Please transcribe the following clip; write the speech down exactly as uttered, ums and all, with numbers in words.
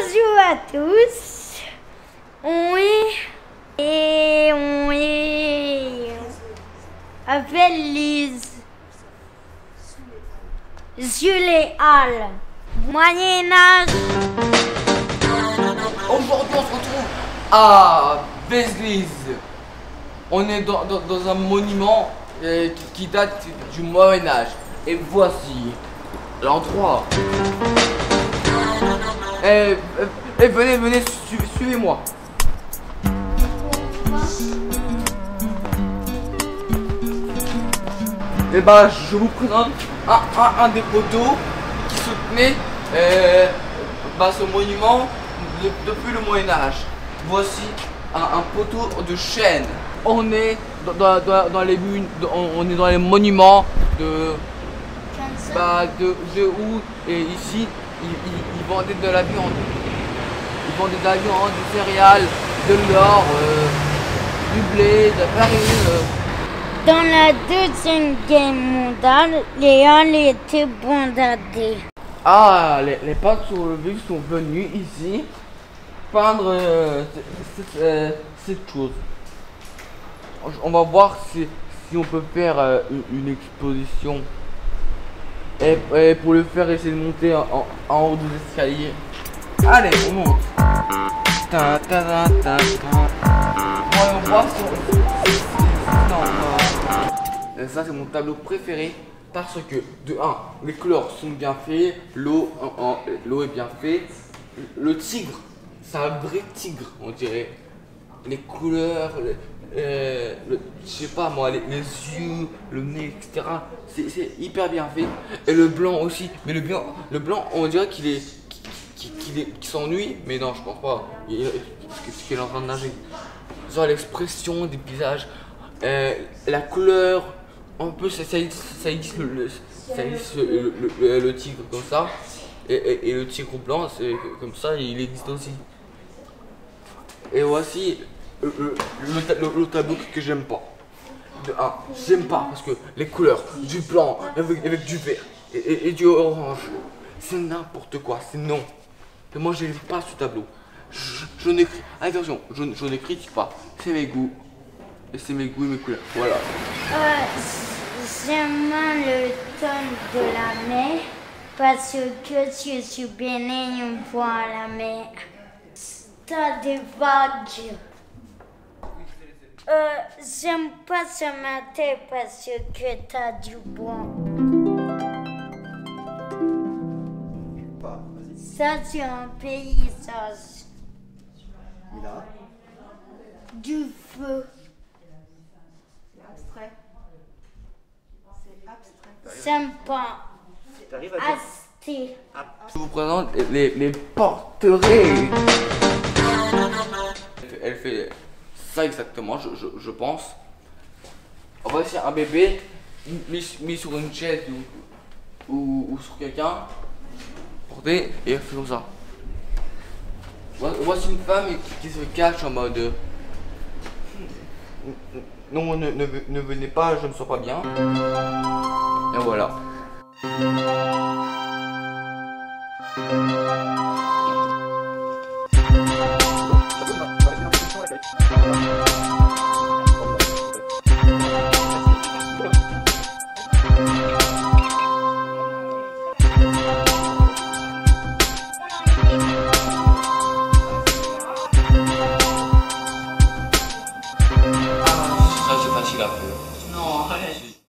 Bonjour à tous. On est et on est avec Lise. Sur les halles. Moyen Âge. Aujourd'hui on se retrouve à Vézelise. On est dans, dans, dans un monument euh, qui, qui date du Moyen Âge. Et voici l'endroit. Eh, eh, venez, venez, su suivez-moi. Et bah, je vous présente un, un, un des poteaux qui soutenait euh, bah, ce monument de, depuis le Moyen Âge. Voici un, un poteau de chêne. On est dans, dans, dans, dans les on est dans les monuments de bah, de, de où et ici ils, ils, ils vendaient de la viande. Ils vendaient de la viande, du céréales, de l'or, euh, du blé, de la farine. Euh. Dans la deuxième guerre mondiale, les halles étaient bombardées. Ah, les, les peintres sur le vif sont venus ici peindre euh, cette, euh, cette chose. On va voir si, si on peut faire euh, une, une exposition. Et, et pour le faire, essayer de monter en, en, en haut des escaliers. Allez, on monte. Ta, ta, ta, ta, ta. Voyons voir si on... Non, ça c'est mon tableau préféré parce que de un, les couleurs sont bien faites, l'eau l'eau est bien faite, le tigre, c'est un vrai tigre on dirait, les couleurs, le, euh, le, je sais pas moi, les, les yeux, le nez, et cetera. C'est hyper bien fait et le blanc aussi, mais le blanc, le blanc on dirait qu'il est, qu'il qu'il qu'il s'ennuie, mais non je pense pas, il, parce qu'il est en train de nager. Genre l'expression des visages, euh, la couleur. Un peu ça, ça, ça existe le, le, ça existe le, le, le, le tigre comme ça et, et, et le tigre blanc c'est comme ça il existe aussi. Et voici le, le, le, le tableau que j'aime pas. De un, j'aime pas parce que les couleurs du blanc avec, avec du vert et, et, et du orange, c'est n'importe quoi, c'est non. Et moi j'aime pas ce tableau. Je, je n'écris, attention, je, je ne critique pas, c'est mes goûts. Et c'est mes goûts et mes couleurs, voilà. Euh, J'aime le ton de la mer parce que je suis baigné une fois à la mer. T'as des vagues. Euh, J'aime pas ce matin parce que t'as du bois. Ça c'est un paysage. Et là, du feu. abstrait. C'est abstrait. Sympa. T'arrives à dire... Asté. Je vous présente les, les porterets. Elle fait ça exactement, je, je, je pense. Voici un bébé mis, mis sur une chaise ou, ou, ou sur quelqu'un, porté, et elle fait comme ça. Voici une femme qui, qui se cache en mode non, ne, ne, ne venez pas, je ne sens pas bien. Et voilà. Ah, ça c'est facile à faire. Non, arrête.